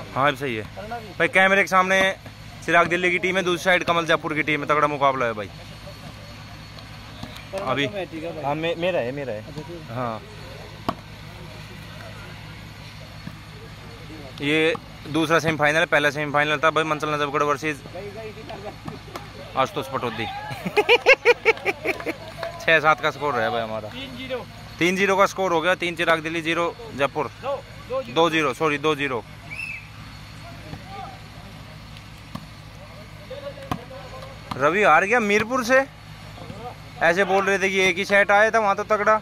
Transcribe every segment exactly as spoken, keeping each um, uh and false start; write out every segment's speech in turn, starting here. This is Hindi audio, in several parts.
हाँ सही है भाई। कैमरे के सामने चिराग दिल्ली की टीम है, दूसरी साइड कमल जयपुर की टीम है। तगड़ा मुकाबला है भाई अभी। हाँ मे, मेरा है मेरा है हाँ। ये दूसरा सेमीफाइनल है, पहला सेमीफाइनल था भाई मंचल नजफगढ़ वर्सेस आशुतोष पटौदी। छः सात का स्कोर है भाई हमारा। तीन जीरो का स्कोर हो गया। तीन चिराग दिल्ली, जीरो जयपुर, दो जीरो सॉरी दो जीरो। रवि हार गया मीरपुर से। ऐसे बोल रहे थे कि एक ही सेट आया था वहां तो तगड़ा।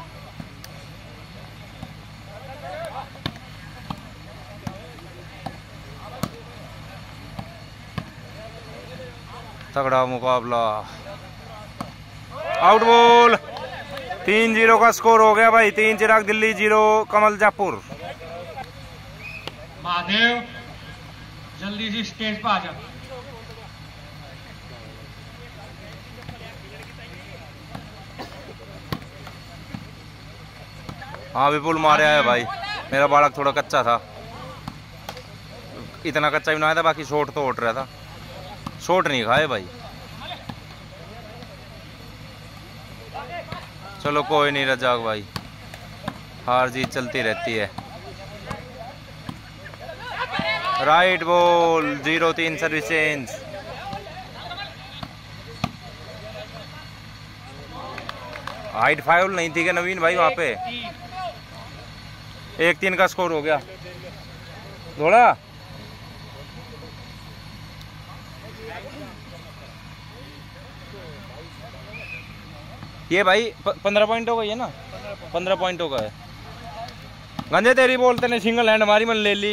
तगड़ा मुकाबला। Out ball. तीन जीरो का स्कोर हो गया भाई। तीन चिराग दिल्ली, जीरो कमल जयपुर। महादेव जल्दी से स्टेज पर आ जाओ। हाँ विपुल मारे है भाई। मेरा बालक थोड़ा कच्चा था, इतना कच्चा भी ना आया था, बाकी शॉट तो उठ रहा था। शॉट नहीं खाए भाई। चलो कोई नहीं रजाक भाई, हार जीत चलती रहती है। राइट बॉल, जीरो तीन सर्विस चेंज। हाइट फाउल नहीं थी क्या नवीन भाई वहां पे? एक तीन का स्कोर हो गया। थोड़ा ये भाई पंद्रह पॉइंट हो गई है ना, पंद्रह पॉइंट हो गए। गंजे तेरी बोलते ने सिंगल हैंड हमारी मन ले ली।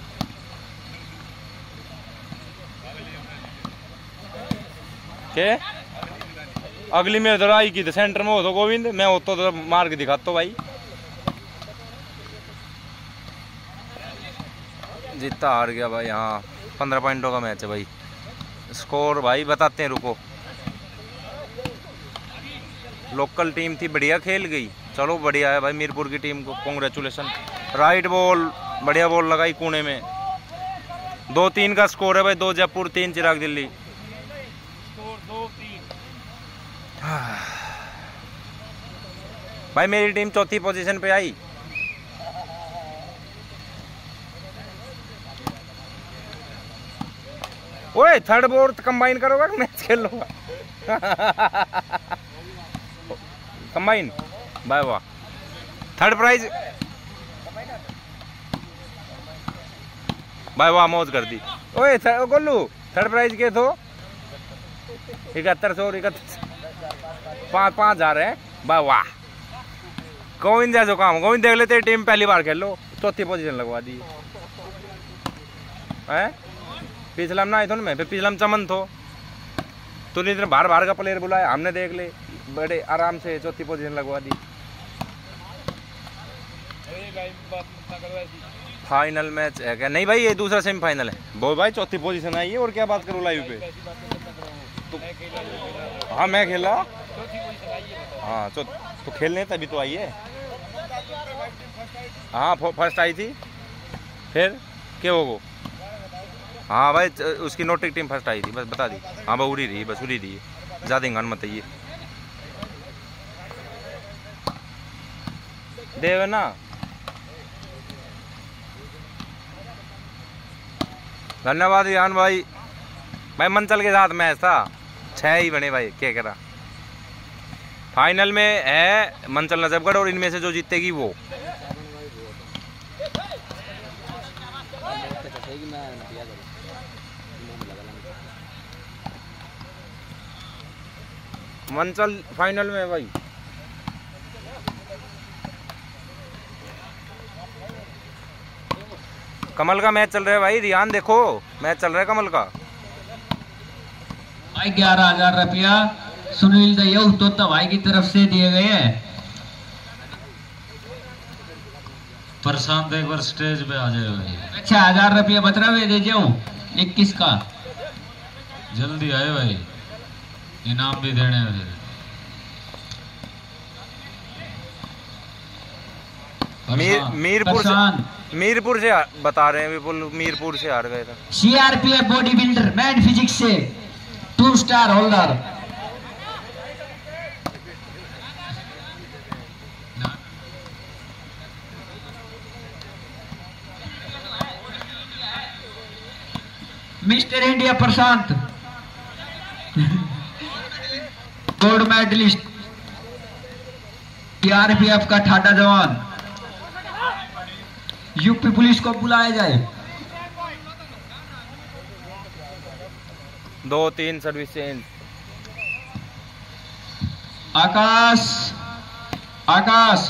के अगली मेरे तो आई की तो सेंटर में हो तो गोविंद, मैं हो तो, तो मार के दिखाता भाई। जीता हार गया भाई। हाँ पंद्रह पॉइंटों का मैच है भाई। स्कोर भाई बताते हैं, रुको। लोकल टीम थी, बढ़िया खेल गई। चलो बढ़िया है भाई मीरपुर की टीम को कॉन्ग्रेचुलेशन। राइट बॉल, बढ़िया बॉल लगाई कोने में। दो तीन का स्कोर है भाई। दो जयपुर, तीन चिराग दिल्ली। स्कोर दो तीन। भाई मेरी टीम चौथी पोजीशन पे आई। ओए थर्ड बोर्ड कंबाइन करोगा कि मैच खेल लूंगा? कंबाइन बाय वाह। थर्ड प्राइज बाय वाह, मौज कर दी। ओए गोलू थर्ड प्राइज के तो इकहत्तर सौ इकहत्तर पाँच पाँच हजार है। बाय वाह गोविंद, जैसो काम गोविंद देख लेते टीम पहली बार खेल लो, चौथी पोजीशन लगवा दी है। पिछला में ना आए थो ना मैं, फिर पिछला में चमन थो तो नहीं, बाहर बाहर का प्लेयर बुलाया हमने, देख ले बड़े आराम से चौथी पोजीशन लगवा दी। फाइनल मैच है क्या? नहीं भाई ये दूसरा सेमीफाइनल है। वो भाई चौथी पोजीशन आई है, और क्या बात करूँ लाइव पे तो। हाँ मैं खेला। हाँ तो, तो खेलने तभी तो आई है। हाँ फर्स्ट आई थी, फिर क्या होगा? हाँ भाई उसकी नोटिक टीम फर्स्ट आई थी, बस बता दी। हाँ बस उड़ी रही, बस उड़ी रही, ज़्यादा इंगान मत आइए देव ना। धन्यवाद यान भाई। भाई मंचल के साथ मैच था, छह ही बने भाई, क्या करा। फाइनल में है मंचल नजफगढ़, और इनमें से जो जीतेगी वो। मंचल फाइनल में भाई। कमल का मैच चल रहा है भाई, रियान देखो मैच चल रहा है कमल का। भाई ग्यारह हजार रुपया सुनील दैया तो भाई की तरफ से दिए गए हैं। प्रशांत एक बार स्टेज पे आ जाए भाई। छह हजार रुपया बतरा हुए दे जाऊं इक्कीस का। जल्दी आए भाई, इनाम भी देने वाले। मीर, मीरपुर से मीरपुर से बता रहे हैं विपुल, मीरपुर से हार गए थे। CRPF body builder man physics से two star holder. Mister India Prashant gold medalist CRPF का ठाडा जवान। यूपी पुलिस को बुलाया जाए। दो तीन सर्विस चेंज। आकाश आकाश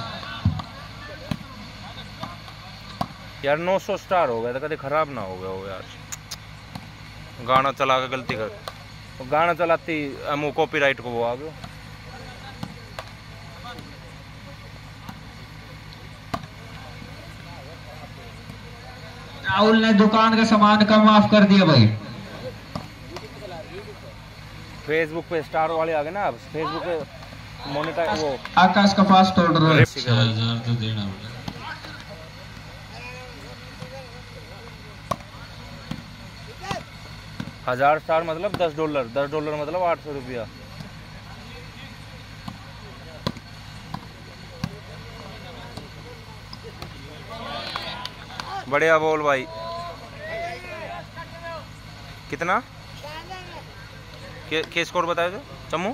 यार नौ सौ स्टार हो गया था, कभी खराब ना हो गया हो यार। गाना चला के गलती कर, तो गाना चलाती हम कॉपीराइट को वो आ गया। राहुल ने दुकान का सामान का माफ कर दिया भाई। फेसबुक पे स्टार वाले आ गए ना, फेसबुक पे मोनेटाइज वो आकाश का फास्ट ऑर्डर छह हजार तो देना पड़ेगा। हजार स्टार मतलब दस डॉलर, दस डॉलर मतलब आठ सौ रुपया। बढ़िया बोल भाई। कितना के, के स्कोर बताया जो चम्मू?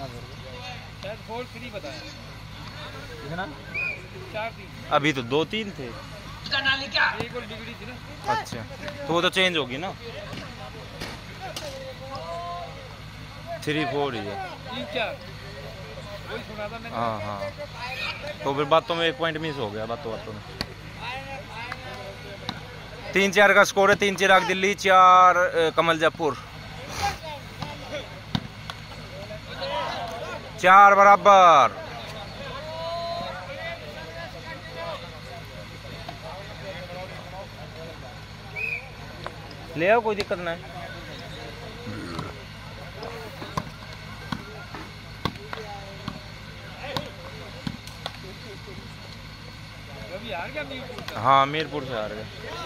अभी तो दो तीन थे। अच्छा तो वो तो चेंज होगी ना। थ्री फोर ही है। हाँ हाँ तो फिर बातों में एक पॉइंट मिस हो गया बातों बातों में। तीन चार का स्कोर है। तीन चिराग दिल्ली, चार कमल जयपुर, चार बराबर। ले आओ कोई दिक्कत नहीं। हाँ मीरपुर से हार गए।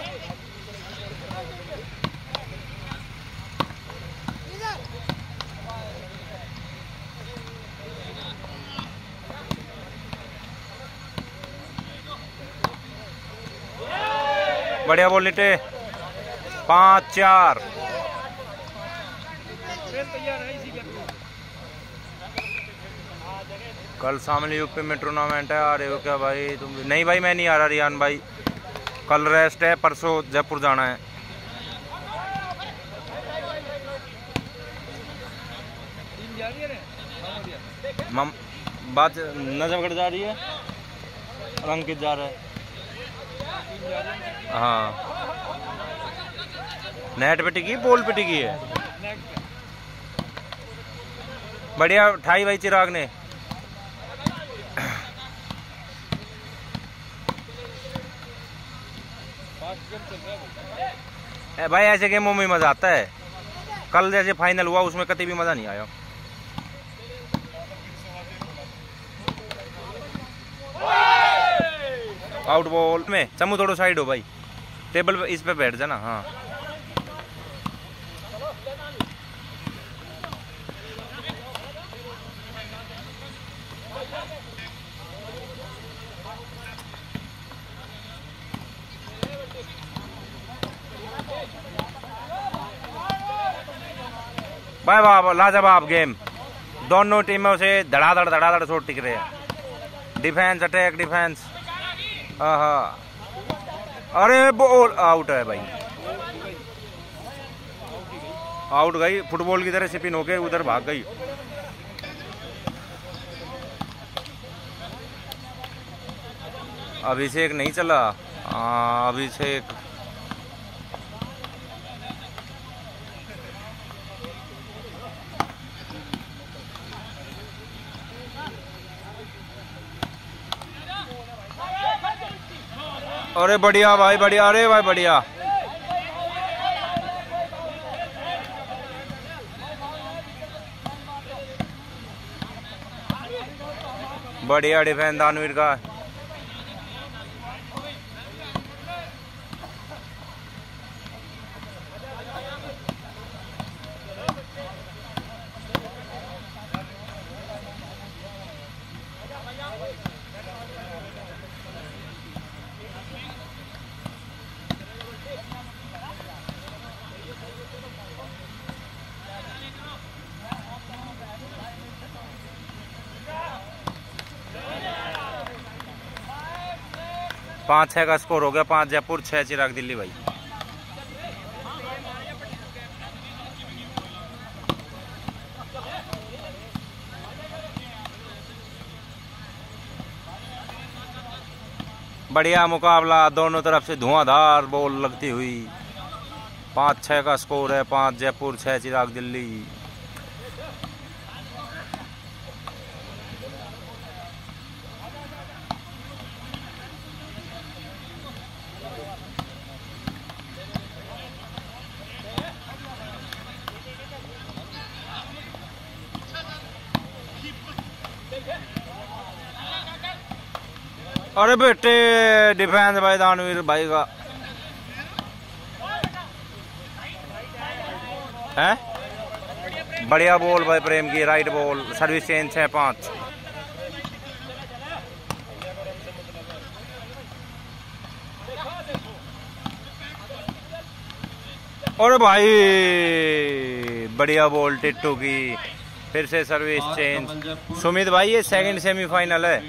बढ़िया बोल लिटे। पाँच चार। कल सामने यूपी में टूर्नामेंट है, आ रहे हो क्या भाई तुम? नहीं भाई मैं नहीं आ रहा रियान भाई, कल रेस्ट है, परसों जयपुर जाना है। मम बात नजफगढ़ जा रही है, अंकित जा रहा है। हाँ नेट पे टिकी, बॉल पे टिकी है। बढ़िया ठाई भाई चिराग ने। ए भाई ऐसे गेमों में मजा आता है। कल जैसे फाइनल हुआ उसमें कभी भी मजा नहीं आया। आउट बॉल में चमू थोड़ा साइड हो भाई, टेबल पे इस पे बैठ जाना। हाँ भाई वाह लाजवाब गेम। दोनों टीमों से धड़ाधड़ धड़ाधड़ शॉट टिक रहे हैं। Defence attack defence. हाँ अरे बॉल आउट है भाई, आउट गई। फुटबॉल की तरह स्पिन होके उधर भाग गई। अभिषेक नहीं चला। आ, अभिषेक अरे बढ़िया भाई बढ़िया। अरे भाई बढ़िया। बढ़िया डिफेंस दानवीर का। पाँच छः का स्कोर हो गया। पाँच जयपुर, छः चिराग दिल्ली भाई। बढ़िया मुकाबला, दोनों तरफ से धुआंधार बॉल लगती हुई। पाँच छः का स्कोर है। पाँच जयपुर, छः चिराग दिल्ली। अरे बेटे डिफेंस भाई दानवीर भाई का है। बढ़िया बॉल भाई प्रेम की, राइट बॉल। सर्विस चेंज छः पाँच। और भाई बढ़िया बॉल टिट्टू की, फिर से सर्विस चेंज। सुमित भाई ये सेकंड सेमीफाइनल है।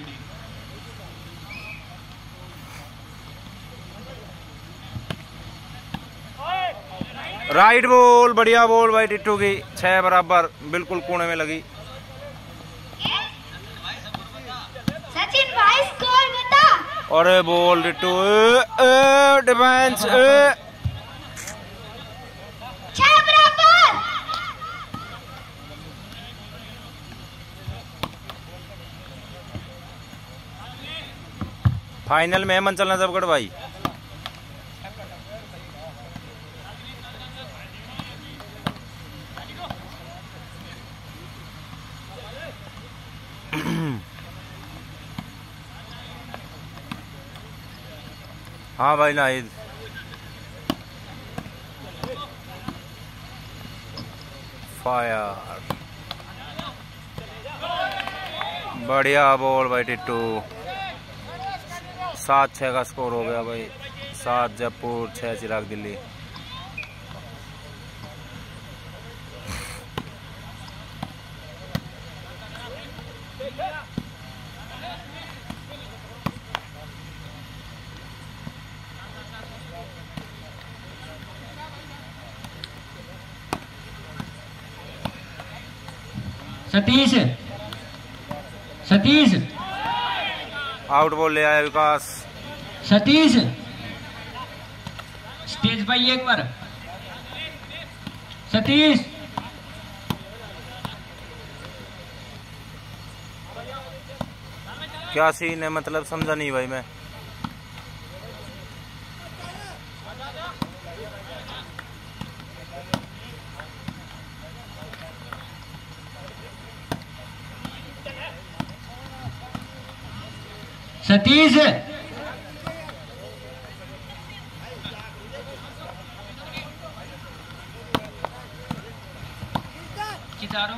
राइट बॉल, बढ़िया बॉल भाई टिट्टू की, छह बराबर, बिल्कुल कोने में लगी। सचिन भाई स्कोर बता। और बॉल टिट्टू डिफेंस छह बराबर। फाइनल में मन चलना जबगढ़ भाई। हाँ भाई नाहिद, फायर, बढ़िया बॉल भाई टिट्टू। सात छः का स्कोर हो गया भाई। सात जयपुर, छः चिराग दिल्ली। सतीश सतीश आउट बॉल ले आया विकास। सतीश स्टेज पर एक बार। सतीश क्या सीन है, मतलब समझा नहीं भाई मैं। सतीश चितारो।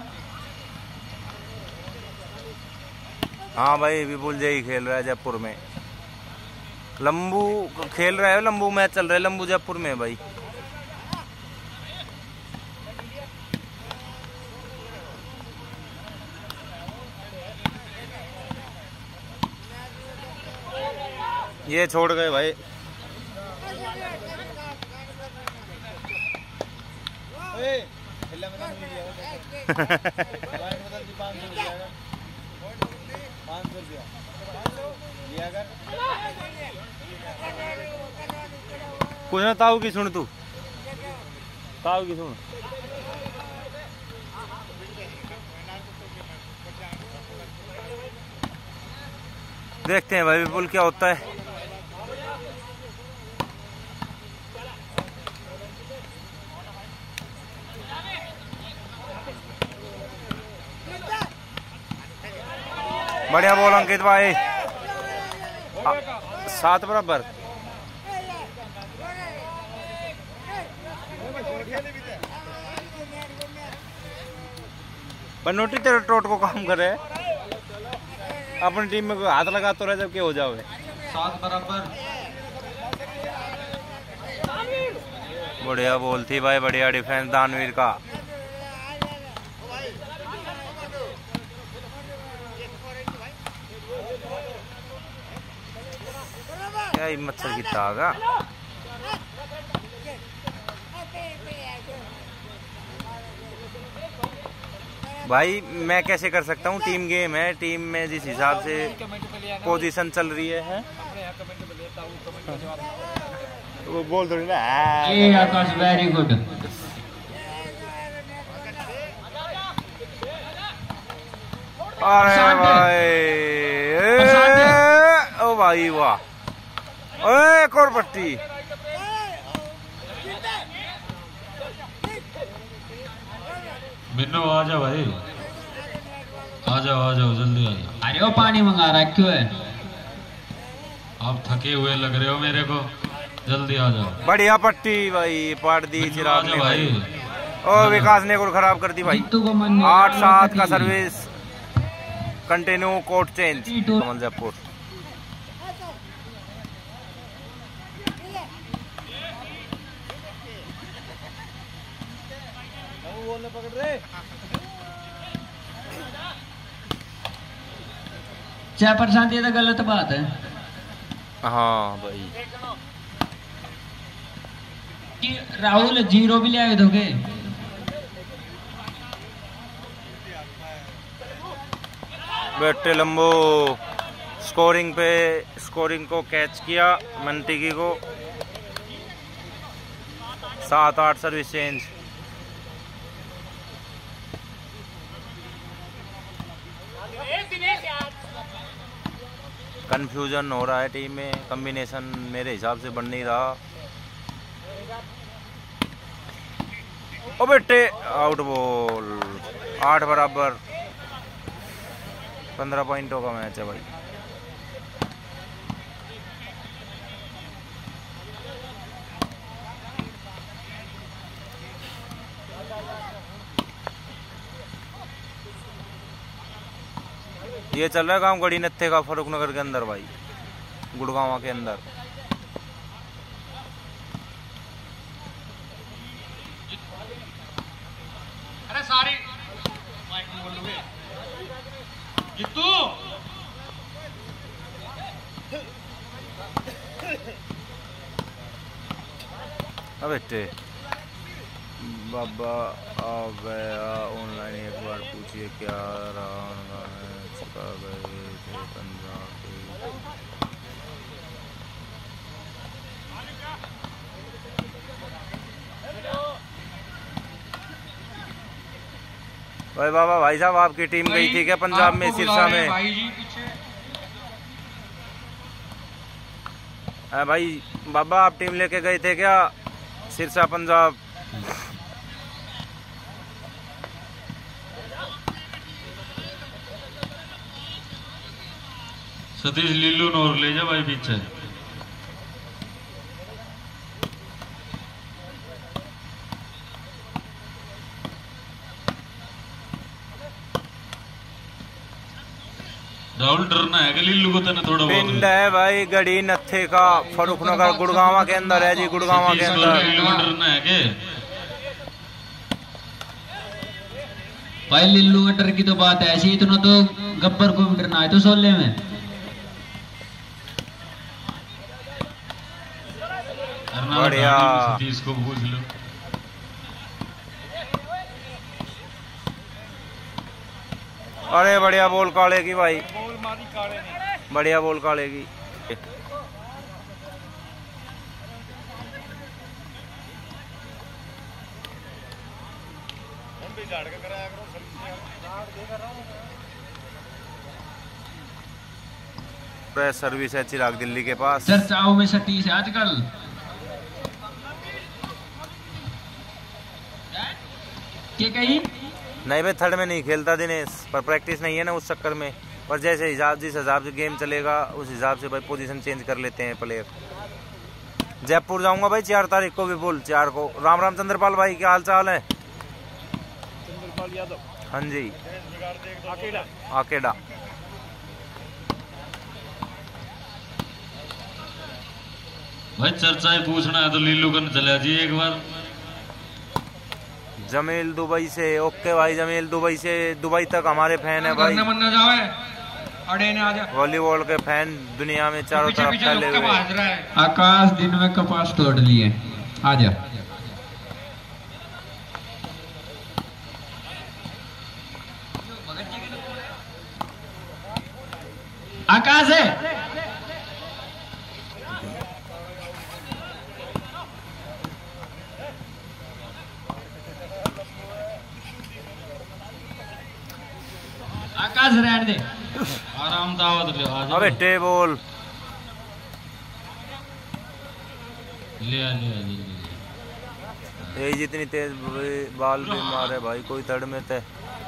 हाँ भाई विपुल जय खेल रहा है जयपुर में। लंबू खेल रहा है, लंबू मैच चल रहा है, लंबू जयपुर में भाई। ये छोड़ गए भाई। कुछ ना ताऊ की सुन, तू ताऊ की सुन। देखते हैं भाई विपुल क्या होता है। बढ़िया बॉल अंकित भाई। सात बराबर। बनोटी तेरे टोट को काम करे, अपनी टीम में हाथ लगा तो रहे जब के हो जाओगे। सात बराबर। बढ़िया बॉल थी भाई, बढ़िया डिफेंस दानवीर का। ये मच्छर कितना आगा। भाई मैं कैसे कर सकता हूँ, टीम गेम है, टीम में जिस हिसाब से पोजीशन चल रही है वो बोल दो ना। ये आकाश वेरी गुड। अरे भाई ओ भाई वाह, एक और पट्टी। मिन्नो आ जाओ भाई, आ जाओ आ जाओ जल्दी आ जाओ। अरे वो पानी मंगा रहा है, क्यों है? आप थके हुए लग रहे हो मेरे को, जल्दी आ जाओ। बढ़िया पट्टी भाई, पाट दी मिन्नो आ चिराग जाओ ने भाई। भाई। और विकास ने गुड़ खराब कर दी भाई। जीतू को मन नहीं आठ आ रहा सात है का कि- service continue, court change Kamal Jaipur. चाहे प्रशांत, ये तो गलत बात है हाँ भाई, कि राहुल जीरो भी ले आए दोगे। बेटे लंबो स्कोरिंग पे, स्कोरिंग को कैच किया मंटीकी को। सात आठ सर्विस चेंज। कंफ्यूजन हो रहा है टीम में, कॉम्बिनेशन मेरे हिसाब से बन नहीं रहा। ओ बेटे आउट बॉल। आठ बराबर, पंद्रह पॉइंटों का मैच है भाई। ये चल रहा है काम गड़ी नत्थे का, फरूख नगर के अंदर भाई, गुड़गांव के अंदर। अरे सारी जितू अब बेटे बाबा आ गया ऑनलाइन, एक बार पूछिए क्या रहा चुका गए थे पंजाब के। भाई बाबा भाई साहब, आपकी टीम गई थी क्या पंजाब में, सिरसा में? भाई जी पीछे। आ, भाई बाबा आप टीम लेके गए थे क्या सिरसा पंजाब? सतीश लीलू नोर ले जा भाई पीछे। राहुल डरना है कि लीलू को तने थोड़ा पिंड बहुत है भाई गड़ी नत्थे का, फरूख नगर गुड़गांव के अंदर है जी, गुड़गांव के सतीश को अंदर। लीलू को डरना है के? भाई लिल्लू के डर की तो बात है ऐसी, इतना तो गब्बर को भी डरना है तो सोले में। करना बढ़िया। सतीश को पूछ लो। अरे बढ़िया बोल काले की भाई, बढ़िया बोल काले की। प्रेस सर्विस है चिराग दिल्ली के पास। चर्चाओं में सतीश है आजकल। क्या कही? नहीं भाई थर्ड में नहीं खेलता दिनेश, पर प्रैक्टिस नहीं है ना उस चक्कर में। पर जैसे हिसाब जिस हिसाब से गेम चलेगा उस हिसाब से भाई पोजीशन चेंज कर लेते हैं प्लेयर। जयपुर जाऊंगा भाई चार तारीख को भी, बोल चार को। राम राम चंद्रपाल भाई, क्या हाल चाल है? चंद्रपाल यादव। हाँ जी, आकेडा आकेडा। भाई चर्चा ही पूछना है तो लीलू करने चले जी एक बार। जमील दुबई से, ओके भाई जमील दुबई से, दुबई तक हमारे फैन है भाई। मन न जावे वॉलीबॉल के फैन दुनिया में चारों तरफ फैले हुए। आकाश दिन में कपास तोड़ लिए। आजा आकाश है। आकाश रहने दे, आराम दावत ले। अबे टेबल ले आ, ले आ, ले आ। ये जितनी तेज बाल भी मारे भाई, कोई तड़ में थे।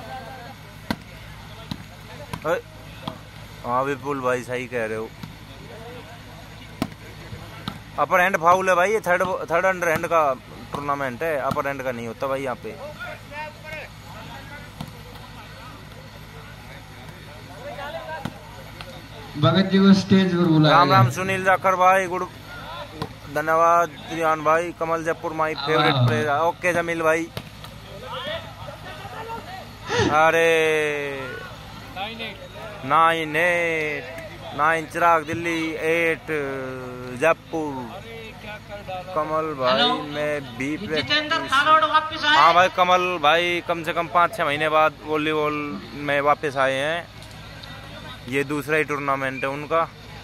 हाँ विपुल भाई सही कह रहे हो। अपर हैंड फाउल है भाई, ये थर्ड थर्ड अंडर हैंड का टूर्नामेंट है, अपर हैंड का नहीं होता भाई यहाँ पे। भगत जी को स्टेज पर बुलाया। राम राम सुनील जाखर भाई, गुड धन्यवाद। रियान भाई, Kamal Jaipur my favourite player. Okay Jamil भाई। अरे nine eight nine Chirag Delhi eight Jaipur. Kamal भाई मैं भी हाँ भाई कमल भाई कम से कम पाँच छः महीने बाद वॉलीबॉल में वापस आए हैं। ये दूसरा ही टूर्नामेंट है उनका।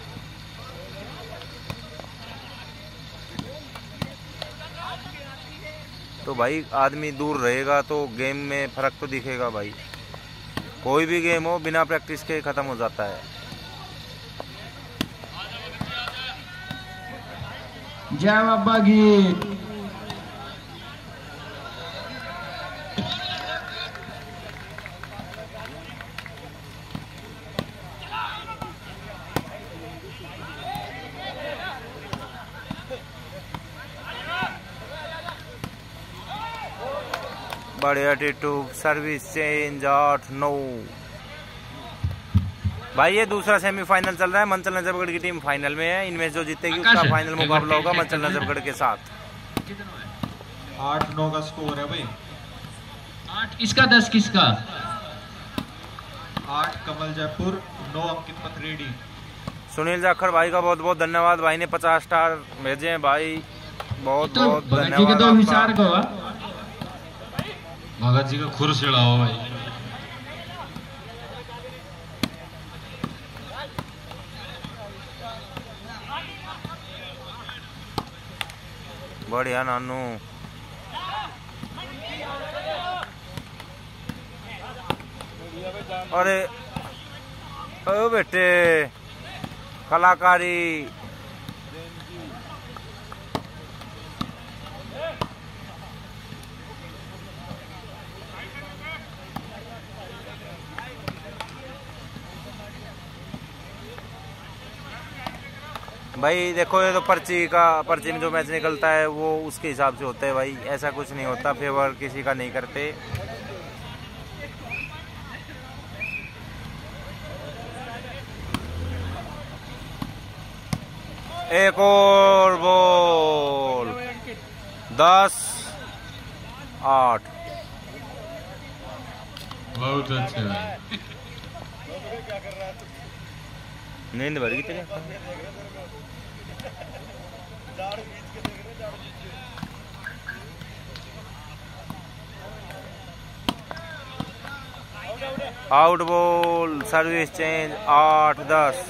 तो भाई आदमी दूर रहेगा तो गेम में फर्क तो दिखेगा भाई। कोई भी गेम हो बिना प्रैक्टिस के खत्म हो जाता है। जय बाबा की। बढ़िया टिट्टू। सर्विस चेंज आठ नौ। भाई ये दूसरा सेमीफाइनल चल रहा है। मंचल नजफगढ़ की टीम फाइनल में है। इनमें जो जीतेगी उसका फाइनल मुकाबला होगा मंचल नजफगढ़ के साथ। आठ नौ का स्कोर है भाई। आठ किसका दस किसका? आठ कमल जयपुर, नौ अंकित पथरेडी। सुनील जाखर भाई का बहुत बहुत धन्यवाद। भाई ने पचास स्टार भेजे हैं भाई, बहुत तो बहुत भगत जी के दो विचार को भगत जी का खुर छिड़ाओ भाई। बढ़िया नानू। अरे ओ बेटे कलाकारी। भाई देखो ये तो पर्ची का पर्ची में जो मैच निकलता है वो उसके हिसाब से होता है भाई। ऐसा कुछ नहीं होता, फेवर किसी का नहीं करते। एक और बॉल। दस आठ। बहुत अच्छे भाई। नींद भर गई तेरे। Out ball. सर्विस चेंज आठ दस।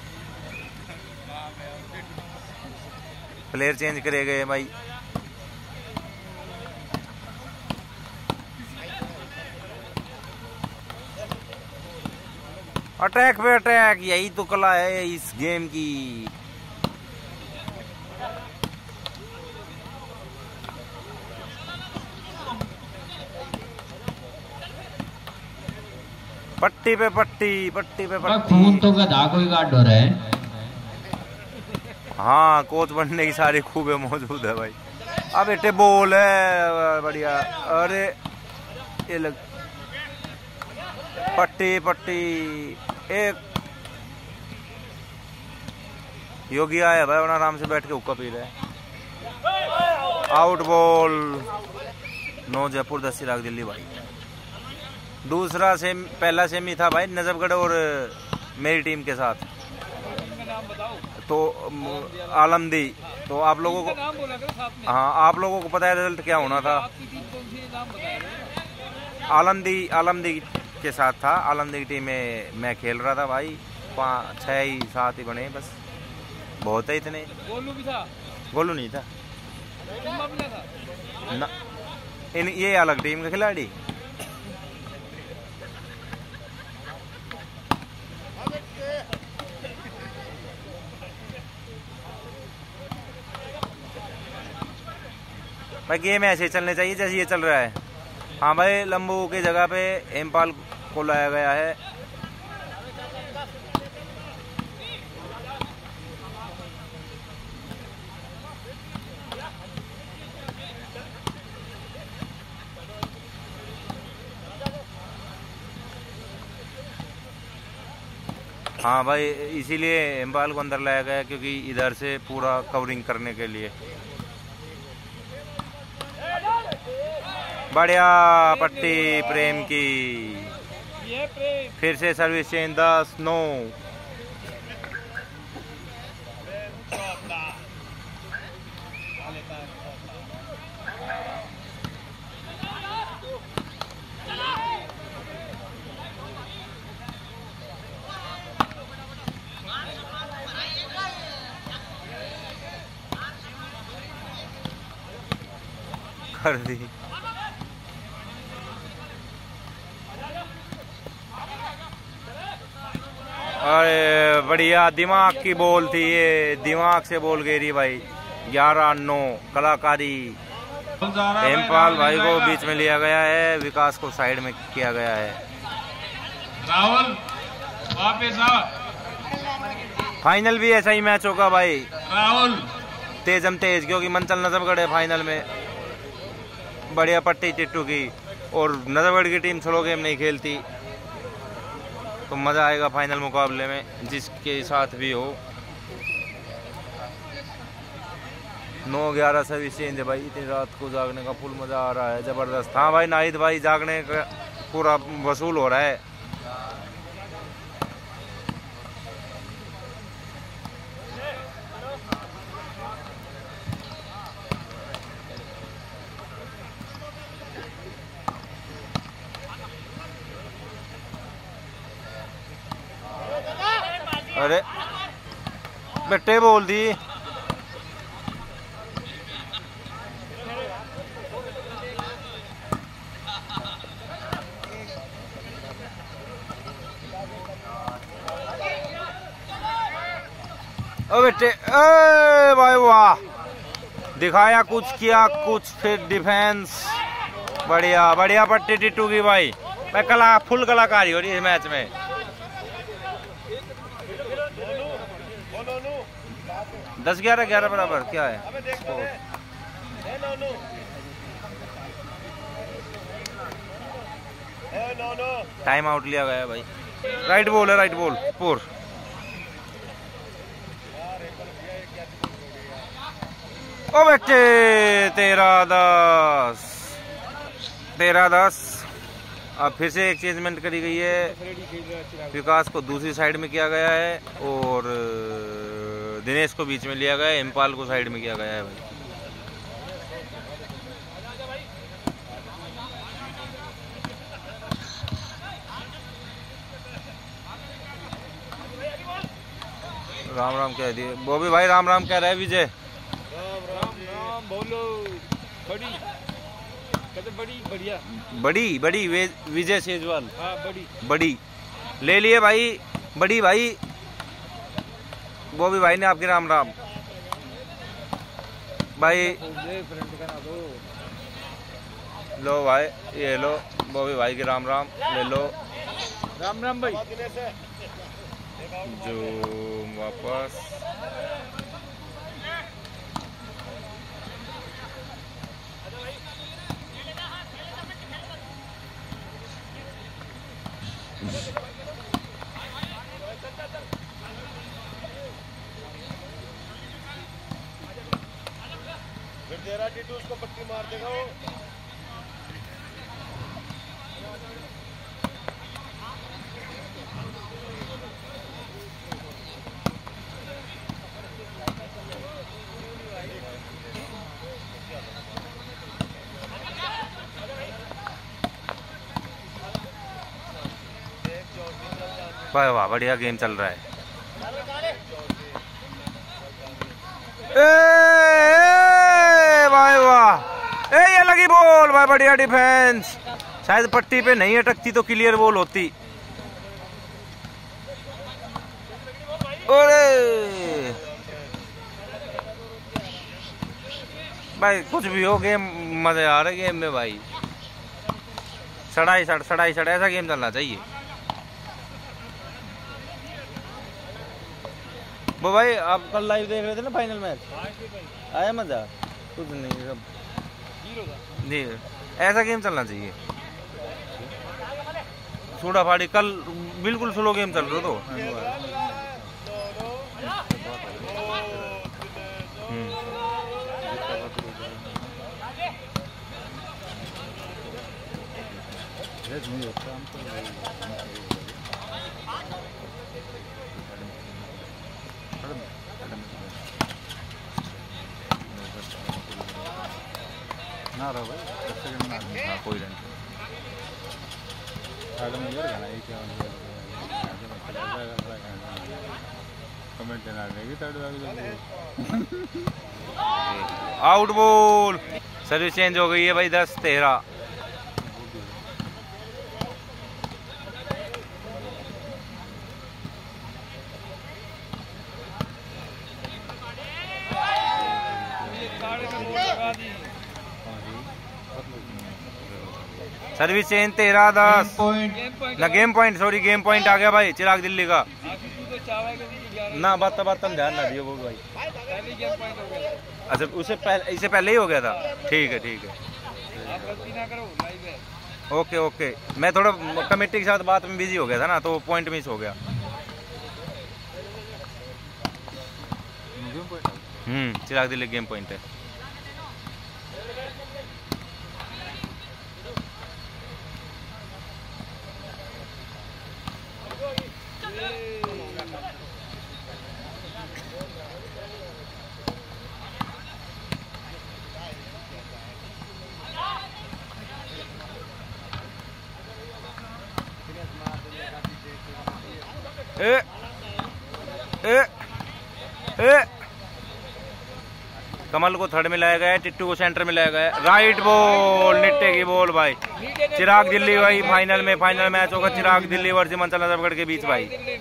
प्लेयर चेंज करे गए भाई। अटैक पे अटैक, यही तो कला है इस गेम की। पट्टी पे पट्टी, पट्टी पे पट्टी। खून तो गधा कोई काट हो रहा है। हाँ कोच बनने की सारी खूबे मौजूद है भाई। अब बेटे बोल है बढ़िया। अरे ये लग पट्टी पट्टी। एक योगी आया भाई, अपना आराम से बैठ के हुक्का पी रहे हैं। Out ball. नौ जयपुर दस चिराग दिल्ली भाई। दूसरा सेम पहला सेमी था भाई नजफगढ़ और मेरी टीम के साथ। तो आलमदी, तो आप लोगों को, हाँ आप लोगों को पता है रिजल्ट क्या होना था? आलमदी आलमदी के साथ था। आलमदी की टीम में मैं खेल रहा था भाई। पाँच छः ही सात ही बने बस, बहुत है इतने। गोलू भी था? गोलू नहीं था ना, इन ये अलग टीम का खिलाड़ी। भाई गेम ऐसे चलने चाहिए जैसे ये चल रहा है। हाँ भाई, लंबू की जगह पे हेमपाल को लाया गया है। हाँ भाई, इसीलिए हेमपाल को अंदर लाया गया क्योंकि इधर से पूरा कवरिंग करने के लिए। बढ़िया पट्टी प्रेम की, फिर से सर्विस चेंज दस नौ। कर दी। अरे बढ़िया दिमाग की बॉल थी ये, दिमाग से बॉल गई भाई। ग्यारह नौ कलाकारी। हेमपाल भाई को बीच में लिया गया है, विकास को साइड में किया गया है। राहुल वापस आ। फाइनल भी ऐसा ही मैच होगा भाई। राहुल तेजम तेज, क्योंकि मंचल नजफगढ़ है फाइनल में। बढ़िया पट्टी टिट्टू की, और नजफगढ़ की टीम स्लो गेम नहीं खेलती, तो मज़ा आएगा फाइनल मुकाबले में जिसके साथ भी हो। नौ ग्यारह सर्विस चेंज है भाई। इतनी रात को जागने का फुल मज़ा आ रहा है, ज़बरदस्त। हाँ भाई नाहिद भाई, जागने का पूरा वसूल हो रहा है। अरे बेटे बोल दी। ओ बेटे, ए भाई वाह, दिखाया कुछ, किया कुछ, फिर डिफेंस। बढ़िया बढ़िया पट्टी टिट्टू की भाई। मैं कला फुल कलाकारी हो रही है इस मैच में। दस ग्यारह ग्यारह बराबर क्या है? टाइम आउट लिया गया है भाई। राइट बॉल है, राइट बॉल पूर। ओ बेटे, तेरह दस तेरह दस। अब फिर से एक चेंजमेंट करी गई है। विकास को दूसरी साइड में किया गया है और दिनेश को बीच में लिया गया है। हेमपाल को साइड में किया गया है भाई। राम राम कह दिए बॉबी भाई। राम राम कह रहा है विजय। राम राम राम बोलो। बड़ी बड़ी बढ़िया बड़ी बड़ी विजय सेजवाल। हाँ बड़ी बड़ी ले लिए भाई, बड़ी भाई। बॉबी भाई ने आपके राम राम भाई। लो भाई, ये लो बॉबी भाई के राम राम ले लो। राम राम भाई। जो वापस फिर तेरा टिट्टू उसको पट्टी मार देगा वो। वाह वाह बढ़िया गेम चल रहा है। ए, ए, वाह वाह ए ये लगी बॉल भाई, बढ़िया डिफेंस। शायद पट्टी पे नहीं अटकती तो क्लियर बॉल होती। अरे भाई कुछ भी हो, गेम मजे आ रहे गेम में भाई। सड़ाई सड़ सड़ाई सड़ ऐसा गेम चलना चाहिए। वो भाई आप कल लाइव देख रहे थे ना फाइनल मैच, आया मजा? कुछ नहीं सब नहीं, ऐसा गेम चलना चाहिए। सूडा फाड़ी कल बिल्कुल स्लो गेम चल रहा तो। ना रहा भाई, हाँ कोई नहीं। आउट बॉल, सर्विस चेंज हो गई है भाई, दस तेरह। सर्विस चेंज तेरह दस ना, game point sorry game point आ गया भाई चिराग दिल्ली का ना। बात बात तुम ध्यान ना दियो वो भाई। अच्छा उससे पहले, इससे पहले ही हो गया था। ठीक है ठीक है, ओके ओके। मैं थोड़ा कमेटी के साथ बात में बिजी हो गया था ना, तो पॉइंट मिस हो गया। हम्म चिराग दिल्ली गेम पॉइंट है। ए, ए, ए, कमल को थर्ड में लाया गया है, टिट्टू को सेंटर में लाया गया है। राइट बॉल, निट्टे की बॉल भाई। चिराग दिल्ली भाई फाइनल में, फाइनल मैच होगा चिराग दिल्ली वर्सेस मनचला नजफगढ़ के बीच भाई।